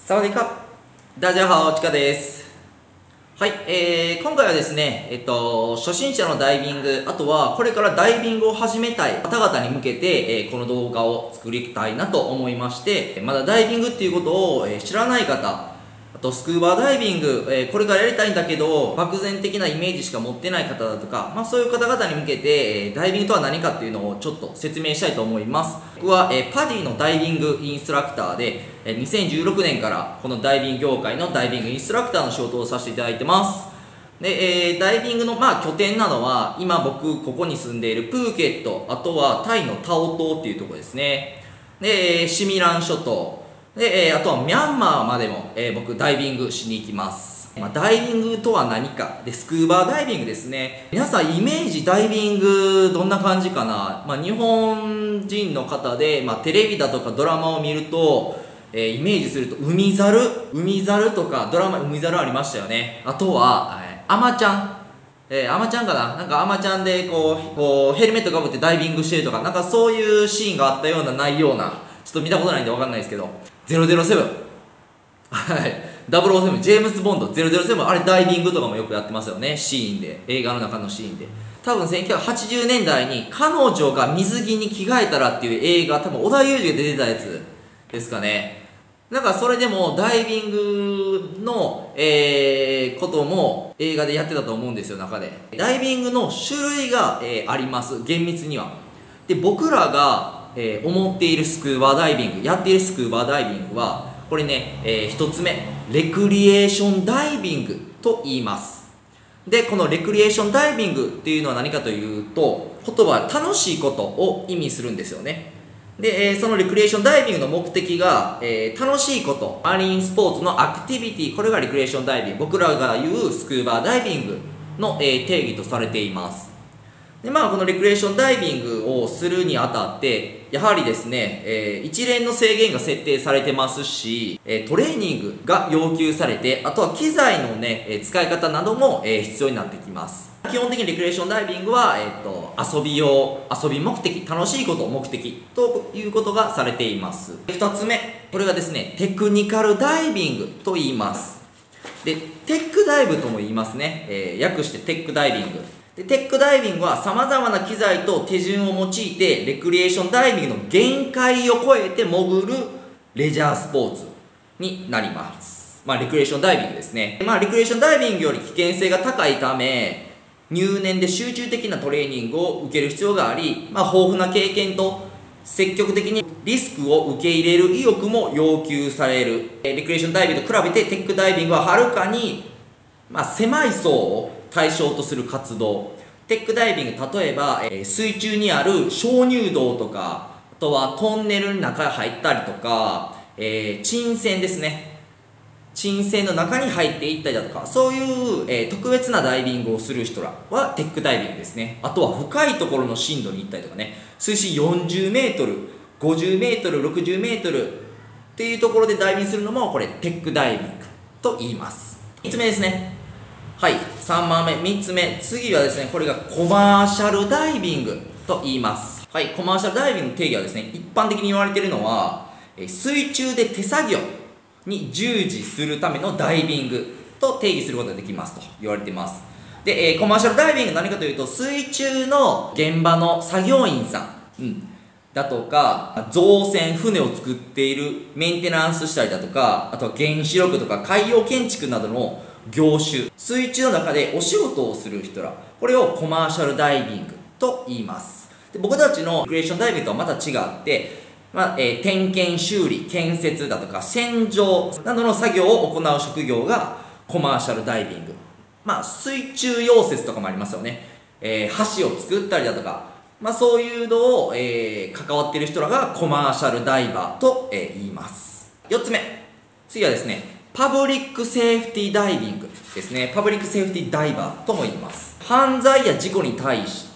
サワディーカップダジャハオチカです。はい、今回はですね、初心者のダイビング、あとはこれからダイビングを始めたい方々に向けて、この動画を作りたいなと思いまして、まだダイビングっていうことを、知らない方、あとスクーバーダイビング、これからやりたいんだけど漠然的なイメージしか持ってない方だとか、そういう方々に向けて、ダイビングとは何かっていうのをちょっと説明したいと思います。僕は、パディのダイビングインストラクターで、2016年からこのダイビング業界のダイビングインストラクターの仕事をさせていただいてます。で、ダイビングの拠点なのは今僕ここに住んでいるプーケット、あとはタイのタオ島っていうところですね。で、シミラン諸島で、あとはミャンマーまでも、僕ダイビングしに行きます。ダイビングとは何かで、スクーバーダイビングですね。皆さんイメージダイビングどんな感じかな。日本人の方で、テレビだとかドラマを見ると、イメージすると海猿とかドラマ海猿ありましたよね。あとは、アマちゃん、アマちゃんかな、なんかアマちゃんでこうヘルメットかぶってダイビングしてるとか、なんかそういうシーンがあったようなないような、ちょっと見たことないんで分かんないですけど、007、はい、007、ジェームズ・ボンド007、あれダイビングとかもよくやってますよね、シーンで、映画の中のシーンで。多分1980年代に彼女が水着に着替えたらっていう映画、多分織田裕二が出てたやつですかね。なんかそれでもダイビングの、ことも映画でやってたと思うんですよ、中で。ダイビングの種類が、あります、厳密には。で、僕らが思っているスクーバーダイビング、やっているスクーバーダイビングはこれね、1つ目レクリエーションダイビングと言います。で、このレクリエーションダイビングっていうのは何かというと、言葉は楽しいことを意味するんですよね。で、そのレクリエーションダイビングの目的が、楽しいこと、マリンスポーツのアクティビティ、これがレクリエーションダイビング、僕らが言うスクーバーダイビングの、定義とされています。で、このレクリエーションダイビングをするにあたって、やはりですね、一連の制限が設定されてますし、トレーニングが要求されて、あとは機材のね、使い方なども、必要になってきます。基本的にレクリエーションダイビングは、遊び目的、楽しいことを目的ということがされています。2つ目、これがですね、テクニカルダイビングと言います。で、テックダイブとも言いますね。訳してテックダイビング。で、テックダイビングは様々な機材と手順を用いてレクリエーションダイビングの限界を超えて潜るレジャースポーツになります。レクリエーションダイビングですね。レクリエーションダイビングより危険性が高いため、入念で集中的なトレーニングを受ける必要があり、豊富な経験と積極的にリスクを受け入れる意欲も要求される。レクリエーションダイビングと比べてテックダイビングははるかに、狭い層を対象とする活動。テックダイビング、例えば、水中にある鍾乳洞とか、あとはトンネルの中に入ったりとか、沈船ですね。沈船の中に入っていったりだとか、そういう、特別なダイビングをする人らはテックダイビングですね。あとは深いところの深度に行ったりとかね、水深40メートル、50メートル、60メートルっていうところでダイビングするのもこれテックダイビングと言います。3つ目ですね。はい、3番目、3つ目、次はですね、これがコマーシャルダイビングと言います。はい、コマーシャルダイビングの定義はですね、一般的に言われているのは、水中で手作業に従事するためのダイビングと定義することができますと言われています。で、コマーシャルダイビングは何かというと、水中の現場の作業員さん、だとか、造船、船を作っているメンテナンスしたりだとか、あとは原子力とか海洋建築などの業種、水中の中でお仕事をする人ら、これをコマーシャルダイビングと言います。で、僕たちのレクリエーションダイビングとはまた違って、点検修理、建設だとか洗浄などの作業を行う職業がコマーシャルダイビング。水中溶接とかもありますよね。橋を作ったりだとか、そういうのを、関わっている人らがコマーシャルダイバーと、言います。4つ目、次はですね、パブリックセーフティーダイビングですね。パブリックセーフティーダイバーとも言います。犯罪や事故に対して、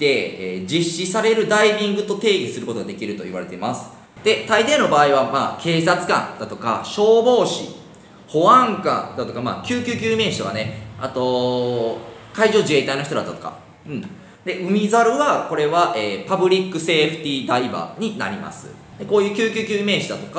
実施されるダイビングと定義することができると言われています。で、大抵の場合は、警察官だとか消防士、保安官だとか、救急救命士とかね、あと海上自衛隊の人だとか、で、海猿はこれは、パブリックセーフティーダイバーになります。で、こういう救急救命士だとか、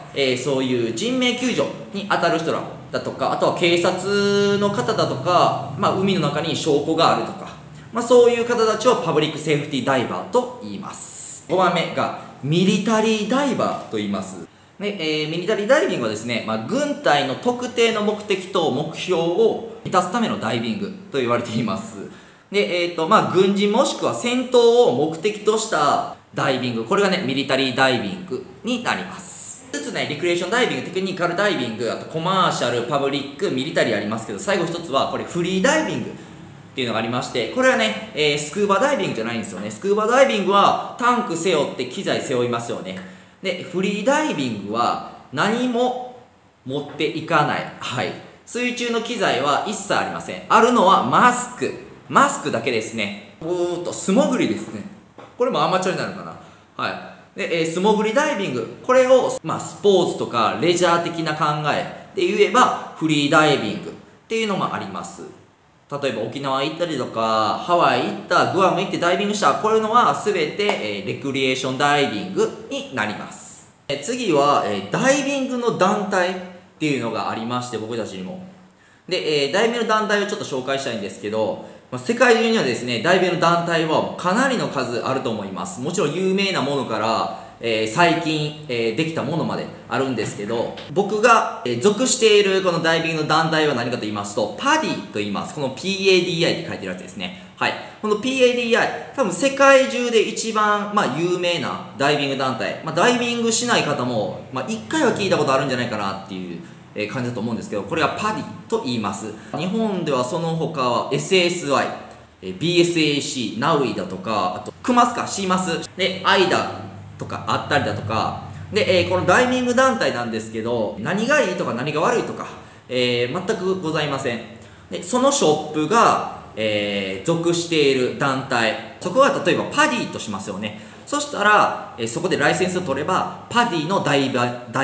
そういう人命救助に当たる人らだとか、あとは警察の方だとか、海の中に証拠があるとか、そういう方たちをパブリックセーフティダイバーと言います。5番目がミリタリーダイバーと言います。で、ミリタリーダイビングはですね、軍隊の特定の目的と目標を満たすためのダイビングと言われています。で、軍人もしくは戦闘を目的としたダイビング、これがね、ミリタリーダイビングになります。一つね、リクリエーションダイビング、テクニカルダイビング、あとコマーシャル、パブリック、ミリタリーありますけど、最後一つはこれフリーダイビングっていうのがありまして、これはね、スクーバダイビングじゃないんですよね。スクーバダイビングはタンク背負って機材背負いますよね。で、フリーダイビングは何も持っていかない。はい。水中の機材は一切ありません。あるのはマスク。マスクだけですね。素潜りですね。これもアマチュアになるかな。はい。で、素潜りダイビング。これを、スポーツとかレジャー的な考えで言えば、フリーダイビングっていうのもあります。例えば沖縄行ったりとか、ハワイ行った、グアム行ってダイビングした、こういうのは全て、レクリエーションダイビングになります。次は、ダイビングの団体っていうのがありまして、僕たちにも。で、ダイビングの団体をちょっと紹介したいんですけど、世界中にはですね、ダイビングの団体はかなりの数あると思います。もちろん有名なものから、最近、できたものまであるんですけど、僕が、属しているこのダイビングの団体は何かと言いますと、PADI と言います。この PADI って書いてるやつですね。はい。この PADI、多分世界中で一番、有名なダイビング団体。ダイビングしない方も、一回は聞いたことあるんじゃないかなっていう感じだと思うんですけど、これは PADI と言います。日本ではその他は SSI、BSAC、ナウイだとか、あと、クマスか、シーマス、で、AIDA、とかあったりだとかで、このダイビング団体なんですけど、何がいいとか何が悪いとか、全くございません。でそのショップが、属している団体、そこが例えばパディとしますよね。そしたら、そこでライセンスを取ればパディのダイバ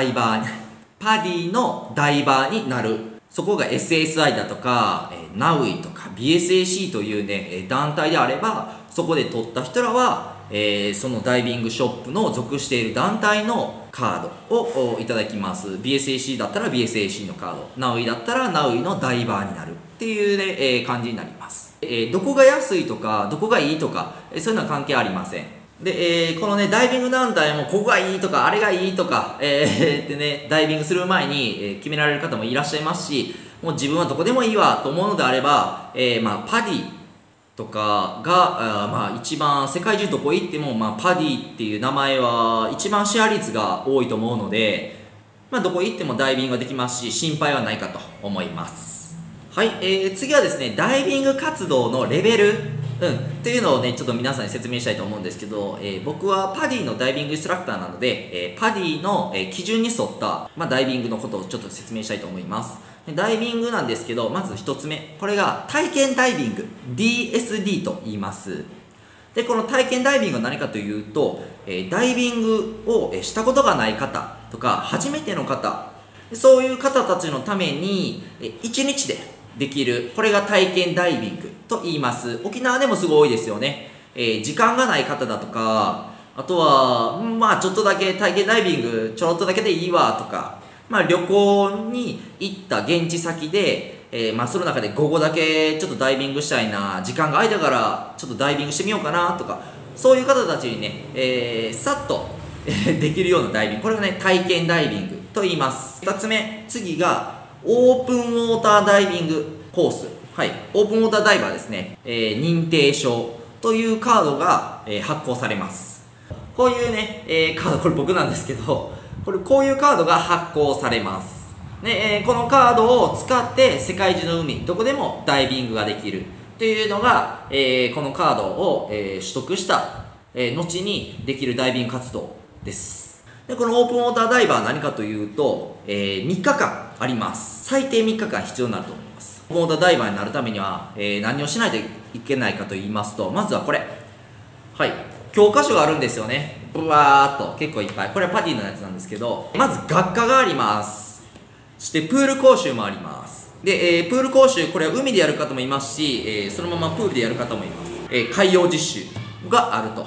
ーになる。そこが SSI だとか、ナウイとか BSAC というね、団体であれば、そこで取った人らはそのダイビングショップの属している団体のカードをいただきます。 BSAC だったら BSAC のカード、ナウイだったらナウイのダイバーになるっていうね、感じになります。どこが安いとかどこがいいとか、そういうのは関係ありません。で、このね、ダイビング団体もここがいいとかあれがいいとか、ってね、ダイビングする前に、決められる方もいらっしゃいますし、もう自分はどこでもいいわと思うのであれば、パディとかが、一番世界中どこ行っても、パディっていう名前は一番シェア率が多いと思うので、どこ行ってもダイビングができますし、心配はないかと思います。はい、次はですね、ダイビング活動のレベル、っていうのをね、ちょっと皆さんに説明したいと思うんですけど、僕はパディのダイビングインストラクターなので、パディの、基準に沿った、ダイビングのことをちょっと説明したいと思います。ダイビングなんですけど、まず1つ目。これが体験ダイビング。DSD と言います。で、この体験ダイビングは何かというと、ダイビングをしたことがない方とか、初めての方、そういう方たちのために、1日でできる、これが体験ダイビングと言います。沖縄でもすごい多いですよね。時間がない方だとか、あとは、ちょっとだけ体験ダイビング、ちょろっとだけでいいわとか、旅行に行った現地先で、その中で午後だけちょっとダイビングしたいな、時間が空いたからちょっとダイビングしてみようかなとか、そういう方たちにね、さっとできるようなダイビング、これがね、体験ダイビングと言います。2つ目、次がオープンウォーターダイビングコース。はい、オープンウォーターダイバーですね、認定証というカードが、発行されます。こういうね、カード、これ僕なんですけど、こういうカードが発行されます。で、このカードを使って世界中の海、どこでもダイビングができるというのが、このカードを、取得した、後にできるダイビング活動です。で、このオープンウォーターダイバーは何かというと、3日間あります。最低3日間必要になると思います。オープンウォーターダイバーになるためには、何をしないといけないかと言いますと、まずはこれ。はい。教科書があるんですよね。ブワーっと結構いっぱい。これはパディのやつなんですけど、まず学科があります。そしてプール講習もあります。で、プール講習、これは海でやる方もいますし、そのままプールでやる方もいます。海洋実習があると。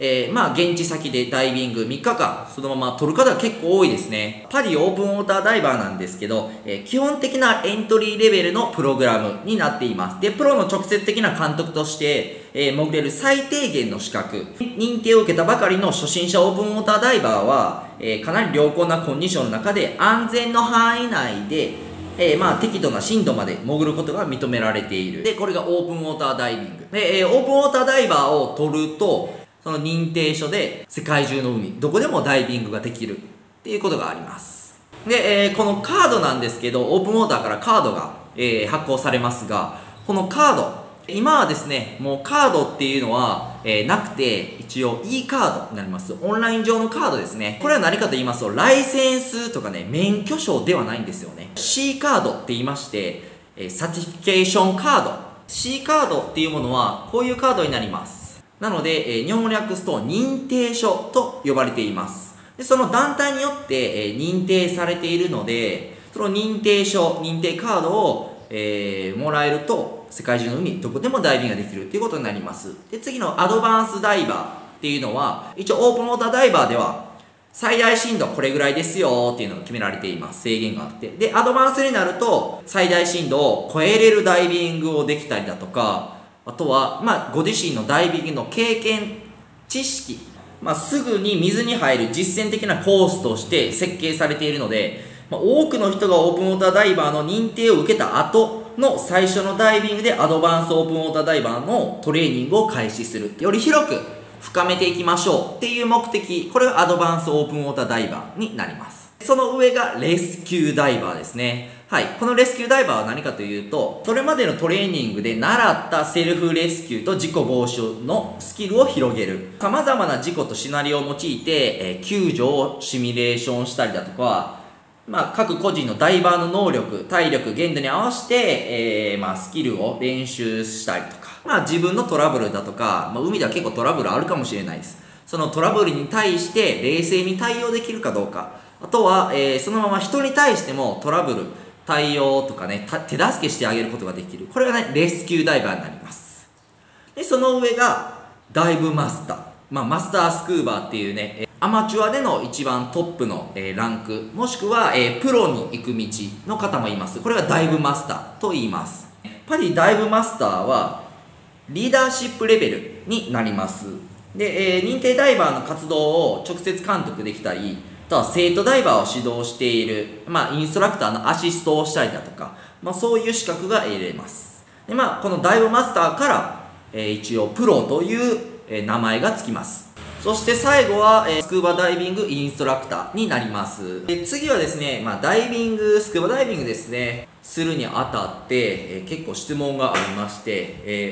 現地先でダイビング3日間、そのまま取る方が結構多いですね。パディオープンウォーターダイバーなんですけど、基本的なエントリーレベルのプログラムになっています。で、プロの直接的な監督として、潜れる最低限の資格、認定を受けたばかりの初心者オープンウォーターダイバーは、かなり良好なコンディションの中で安全の範囲内で、適度な深度まで潜ることが認められている。で、これがオープンウォーターダイビング。で、オープンウォーターダイバーを取ると、その認定書で世界中の海、どこでもダイビングができるっていうことがあります。で、このカードなんですけど、オープンウォーターからカードが、発行されますが、このカード、今はですね、もうカードっていうのは、なくて、一応 E カードになります。オンライン上のカードですね。これは何かと言いますと、ライセンスとかね、免許証ではないんですよね。C カードって言いまして、サティフィケーションカード。C カードっていうものは、こういうカードになります。なので、日本語に訳すと認定書と呼ばれています。で、その団体によって、認定されているので、その認定書、認定カードを、もらえると、世界中の海、どこでもダイビングができるということになります。で、次のアドバンスダイバーっていうのは、一応オープンウォーターダイバーでは、最大深度これぐらいですよっていうのが決められています。制限があって。で、アドバンスになると、最大深度を超えれるダイビングをできたりだとか、あとは、ご自身のダイビングの経験、知識、すぐに水に入る実践的なコースとして設計されているので、多くの人がオープンウォーターダイバーの認定を受けた後の最初のダイビングでアドバンスオープンウォーターダイバーのトレーニングを開始する。より広く深めていきましょうっていう目的、これがアドバンスオープンウォーターダイバーになります。その上がレスキューダイバーですね。はい。このレスキューダイバーは何かというと、それまでのトレーニングで習ったセルフレスキューと事故防止のスキルを広げる。様々な事故とシナリオを用いて、救助をシミュレーションしたりだとか、各個人のダイバーの能力、体力、限度に合わせて、スキルを練習したりとか、自分のトラブルだとか、海では結構トラブルあるかもしれないです。そのトラブルに対して冷静に対応できるかどうか。あとは、そのまま人に対してもトラブル、対応とかね、手助けしてあげることができる。これがね、レスキューダイバーになります。で、その上が、ダイブマスター。マスタースクーバーっていうね、アマチュアでの一番トップのランク、もしくはプロに行く道の方もいます。これがダイブマスターと言います。パディダイブマスターは、リーダーシップレベルになります。で、認定ダイバーの活動を直接監督できたり、あとは生徒ダイバーを指導している、インストラクターのアシストをしたりだとか、そういう資格が得れます。で、このダイブマスターから、一応プロという名前がつきます。そして最後は、スクーバダイビングインストラクターになります。で、次はですね、ダイビング、スクーバダイビングですね、するにあたって、結構質問がありまして、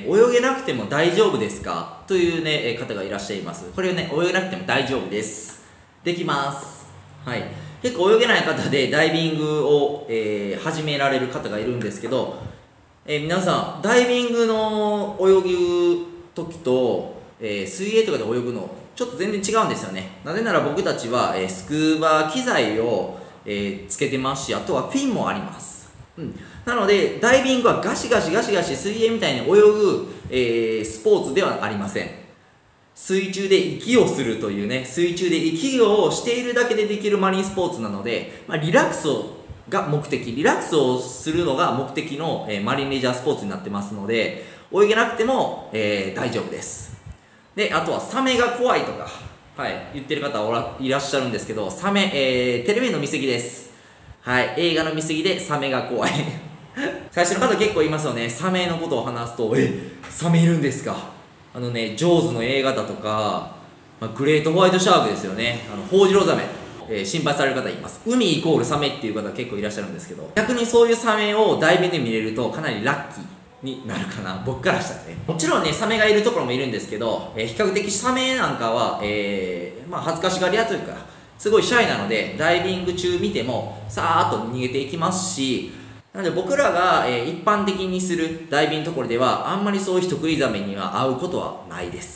泳げなくても大丈夫ですかというね、方がいらっしゃいます。これをね、泳げなくても大丈夫です。できます。はい。結構泳げない方でダイビングを、始められる方がいるんですけど、皆さん、ダイビングの泳ぐ時と、水泳とかで泳ぐの、ちょっと全然違うんですよね。なぜなら僕たちは、スクーバー機材を、つけてますし、あとはフィンもあります。なので、ダイビングはガシガシ水泳みたいに泳ぐ、スポーツではありません。水中で息をするというね、水中で息をしているだけでできるマリンスポーツなので、リラックスが目的、リラックスをするのが目的の、マリンレジャースポーツになってますので、泳げなくても、大丈夫です。で、あとはサメが怖いとか、言ってる方いらっしゃるんですけど、サメ、テレビの見過ぎです。映画の見過ぎでサメが怖い。最初の方結構いますよね。サメのことを話すと、サメいるんですか。ジョーズの映画だとか、グレートホワイトシャークですよね。ホウジロザメ、心配される方います。海イコールサメっていう方結構いらっしゃるんですけど、逆にそういうサメをダイビングで見れるとかなりラッキーになるかな、僕からしたらね。もちろんね、サメがいるところもいるんですけど、比較的サメなんかは、恥ずかしがり屋というか、すごいシャイなので、ダイビング中見ても、さーっと逃げていきますし、なので僕らが、一般的にするダイビングのところではあんまりそういう人食いザメには会うことはないです。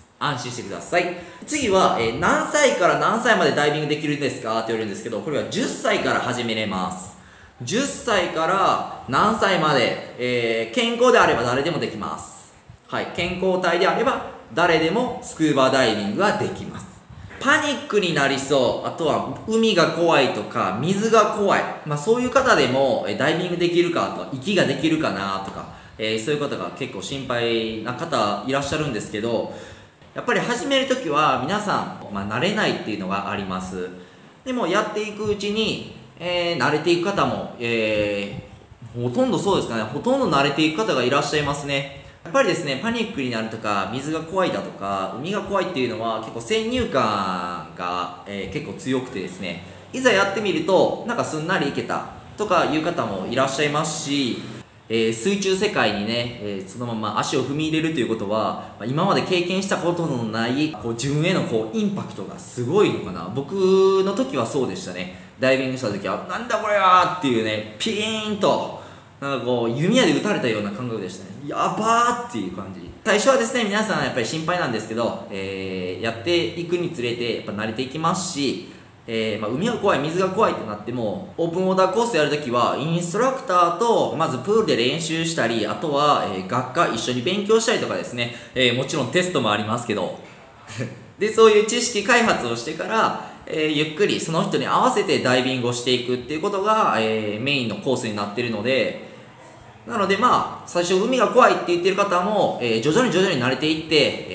安心してください。次は、何歳から何歳までダイビングできるんですかって言われるんですけど、これは10歳から始めれます。10歳から何歳まで、健康であれば誰でもできます。健康体であれば誰でもスクーバダイビングができます。パニックになりそう、あとは海が怖いとか水が怖い、そういう方でもダイビングできるかとか息ができるかなとか、そういう方が結構心配な方いらっしゃるんですけど、やっぱり始めるときは皆さん、慣れないっていうのがあります。でもやっていくうちに、慣れていく方も、ほとんどそうですかね、ほとんど慣れていく方がいらっしゃいますね。やっぱりですね、パニックになるとか水が怖いだとか海が怖いっていうのは結構先入観が、結構強くてですね、いざやってみるとなんかすんなりいけたとかいう方もいらっしゃいますし、水中世界にね、そのまま足を踏み入れるということは、今まで経験したことのない自分へのインパクトがすごいのかな。僕の時はそうでしたね。ダイビングした時はなんだこれはっていうね、ピーンとなんか弓矢で撃たれたような感覚でしたね。やばーっていう感じ。最初はですね、皆さんやっぱり心配なんですけど、やっていくにつれてやっぱ慣れていきますし、海が怖い水が怖いってなってもオープンウォーターコースやるときはインストラクターとまずプールで練習したり、あとは、学科一緒に勉強したりとかですね、もちろんテストもありますけどでそういう知識開発をしてから、ゆっくりその人に合わせてダイビングをしていくっていうことが、メインのコースになっているので、なので最初海が怖いって言ってる方も、徐々に慣れていって、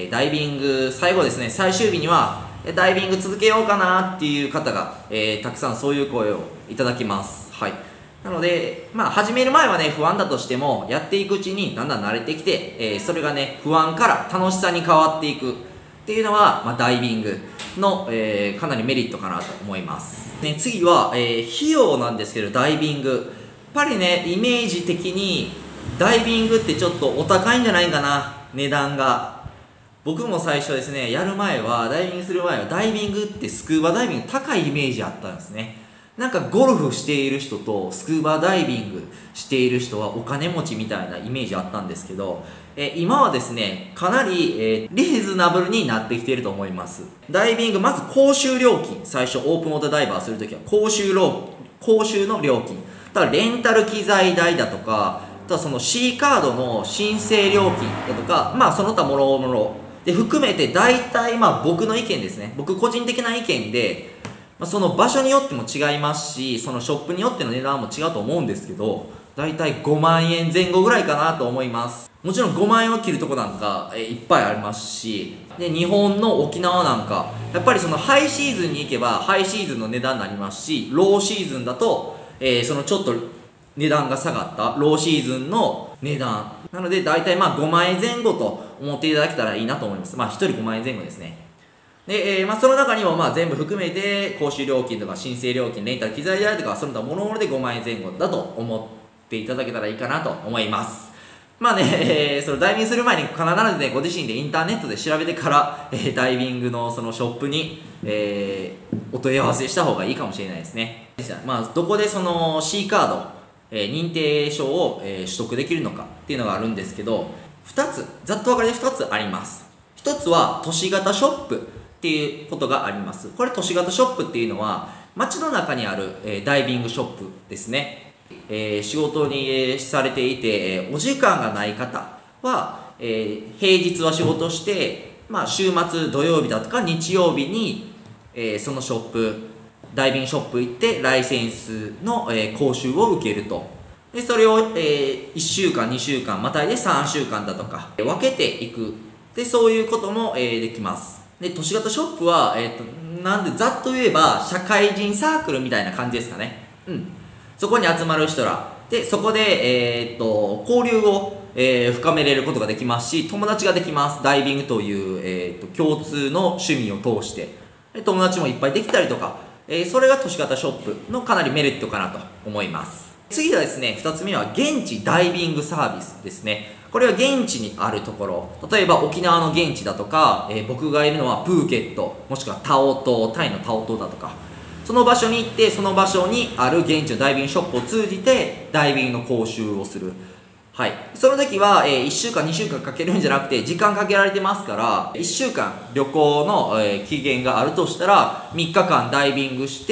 ダイビング最後ですね、最終日にはダイビング続けようかなっていう方が、たくさんそういう声をいただきます。はい。なので、始める前はね、不安だとしても、やっていくうちにだんだん慣れてきて、それがね、不安から楽しさに変わっていくっていうのは、ダイビングの、かなりメリットかなと思います。ね、次は、費用なんですけど、ダイビング。やっぱりね、イメージ的にダイビングってちょっとお高いんじゃないかな、値段が。僕も最初ですね、ダイビングする前はダイビングってスクーバダイビング高いイメージあったんですね。なんかゴルフしている人とスクーバダイビングしている人はお金持ちみたいなイメージあったんですけど、今はですね、かなり、リーズナブルになってきていると思います。ダイビング、まず講習料金。最初オープンウォーターダイバーするときは講習の料金。だからレンタル機材代だとか、あとはその C カードの申請料金だとか、その他もろもろで含めて大体僕の意見ですね。僕個人的な意見で、その場所によっても違いますし、そのショップによっての値段も違うと思うんですけど、大体5万円前後ぐらいかなと思います。もちろん5万円を切るとこなんか、いっぱいありますし、で日本の沖縄なんかやっぱりそのハイシーズンに行けばハイシーズンの値段になりますし、ローシーズンだとそのちょっと値段が下がったローシーズンの値段なので、大体5万円前後と思っていただけたらいいなと思います。1人5万円前後ですね。で、その中にも全部含めて講習料金とか申請料金、レンタル機材代とかその他諸々で5万円前後だと思っていただけたらいいかなと思います。そのダイビングする前に必ずね、ご自身でインターネットで調べてから、ダイビングのそのショップに、お問い合わせした方がいいかもしれないですね。どこでその C カード、認定証を、取得できるのかっていうのがあるんですけど、ざっと分かりで2つあります。1つは都市型ショップっていうことがあります。これ都市型ショップっていうのは街の中にある、ダイビングショップですね。仕事にされていて、お時間がない方は、平日は仕事して、週末土曜日だとか日曜日に、そのショップダイビングショップ行ってライセンスの、講習を受けると。でそれを、1週間2週間またいで3週間だとか分けていく。でそういうことも、できます。で都市型ショップは、なんでざっと言えば社会人サークルみたいな感じですかね。そこに集まる人らで、そこで、交流を、深めれることができますし、友達ができます。ダイビングという、共通の趣味を通して友達もいっぱいできたりとか、それが都市型ショップのかなりメリットかなと思います。次はですね、2つ目は現地ダイビングサービスですね。これは現地にあるところ、例えば沖縄の現地だとか、僕がいるのはプーケット、もしくはタイのタオ島だとか、その場所に行って、その場所にある現地のダイビングショップを通じてダイビングの講習をする。はい、その時は、1週間2週間かけるんじゃなくて時間かけられてますから、1週間旅行の、期限があるとしたら3日間ダイビングして、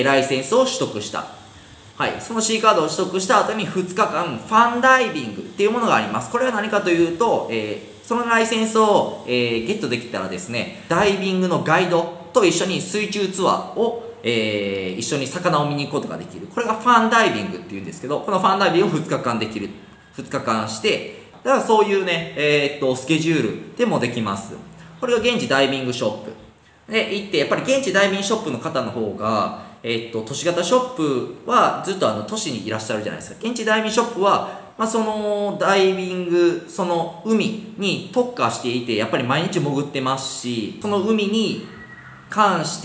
ライセンスを取得した。はい、その C カードを取得した後に2日間ファンダイビングっていうものがあります。これは何かというと、 そのライセンスを、ゲットできたらですね、ダイビングのガイドと一緒に水中ツアーを、一緒に魚を見に行くことができる。これがファンダイビングっていうんですけど、このファンダイビングを2日間できる。2日間して、だからそういうね、スケジュールでもできます。これが現地ダイビングショップ。で、行って、やっぱり現地ダイビングショップの方の方が、都市型ショップはずっと都市にいらっしゃるじゃないですか。現地ダイビングショップは、そのダイビング、その海に特化していて、やっぱり毎日潜ってますし、その海に関して、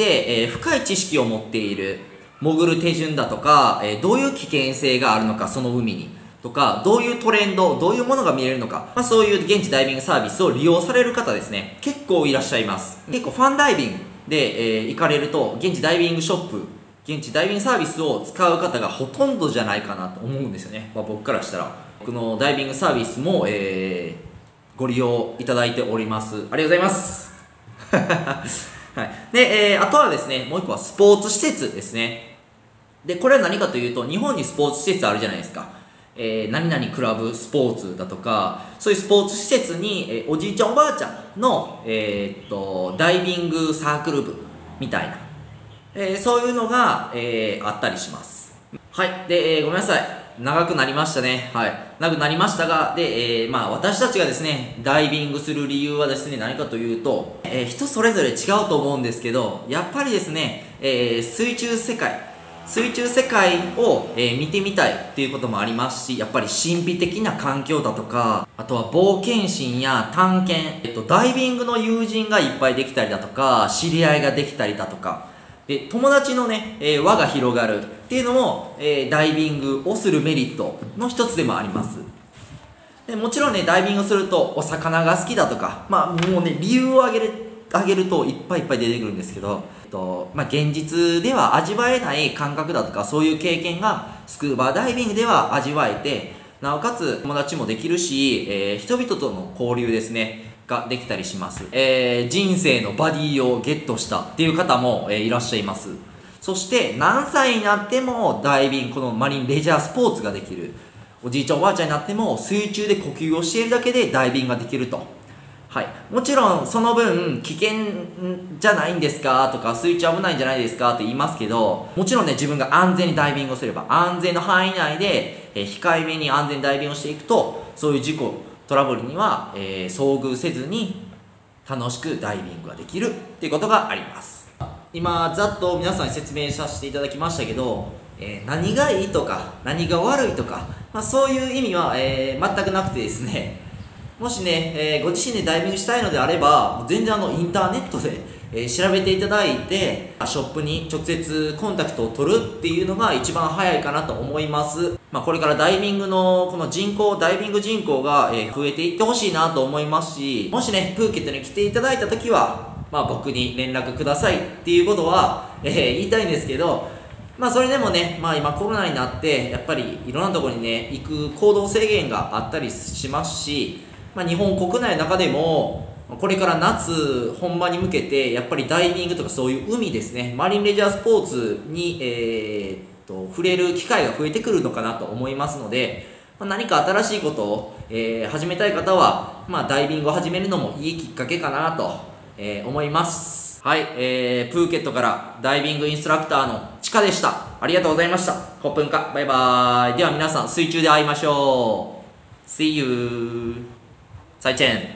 深い知識を持っている、潜る手順だとか、どういう危険性があるのか、その海に。とか、どういうトレンド、どういうものが見れるのか、そういう現地ダイビングサービスを利用される方ですね、結構いらっしゃいます。結構ファンダイビングで、行かれると、現地ダイビングショップ、現地ダイビングサービスを使う方がほとんどじゃないかなと思うんですよね。僕からしたら。僕のダイビングサービスも、ご利用いただいております。ありがとうございます。はい。で、あとはですね、もう一個はスポーツ施設ですね。で、これは何かというと、日本にスポーツ施設あるじゃないですか。何々クラブスポーツだとか、そういうスポーツ施設に、おじいちゃんおばあちゃんの、ダイビングサークル部みたいな、そういうのが、あったりします。はい。で、ごめんなさい。長くなりましたね。はい。長くなりましたが、で、私たちがですね、ダイビングする理由はですね、何かというと、人それぞれ違うと思うんですけど、やっぱりですね、水中世界を、見てみたいっていうこともありますし、やっぱり神秘的な環境だとか、あとは冒険心や探検、ダイビングの友人がいっぱいできたりだとか、知り合いができたりだとか、で、友達のね、輪が広がるっていうのも、ダイビングをするメリットの一つでもあります。でもちろんね、ダイビングするとお魚が好きだとか、もうね、理由を挙げるといっぱいいっぱい出てくるんですけど、現実では味わえない感覚だとか、そういう経験がスクーバーダイビングでは味わえて、なおかつ友達もできるし、人々との交流ですね、ができたりします。人生のバディをゲットしたっていう方も、いらっしゃいます。そして何歳になってもダイビング、このマリンレジャースポーツができる。おじいちゃんおばあちゃんになっても水中で呼吸をしているだけでダイビングができると。はい、もちろんその分危険じゃないんですかとか水中危ないんじゃないですかって言いますけど、もちろんね、自分が安全にダイビングをすれば安全の範囲内で、控えめに安全にダイビングをしていくと、そういう事故トラブルには、遭遇せずに楽しくダイビングができるっていうことがあります。今ざっと皆さんに説明させていただきましたけど、何がいいとか何が悪いとか、そういう意味は、全くなくてですね、もしね、ご自身でダイビングしたいのであれば、全然インターネットで、調べていただいて、ショップに直接コンタクトを取るっていうのが一番早いかなと思います。これからダイビングのこのダイビング人口が、増えていってほしいなと思いますし、もしね、プーケットに来ていただいた時は、僕に連絡くださいっていうことは、言いたいんですけど、それでもね、今コロナになって、やっぱりいろんなところにね、行く行動制限があったりしますし、日本国内の中でも、これから夏本番に向けて、やっぱりダイビングとかそういう海ですね、マリンレジャースポーツに、触れる機会が増えてくるのかなと思いますので、何か新しいことを、始めたい方は、ダイビングを始めるのもいいきっかけかなと、思います。はい、プーケットからダイビングインストラクターのちかでした。ありがとうございました。コップンカ、バイバーイ。では皆さん、水中で会いましょう。See you! 再见。